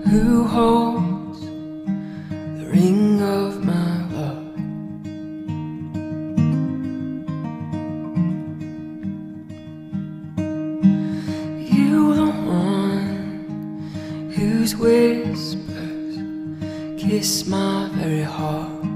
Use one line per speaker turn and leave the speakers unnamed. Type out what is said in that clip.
who holds the ring of my love. You the one whose whispers kiss my very heart.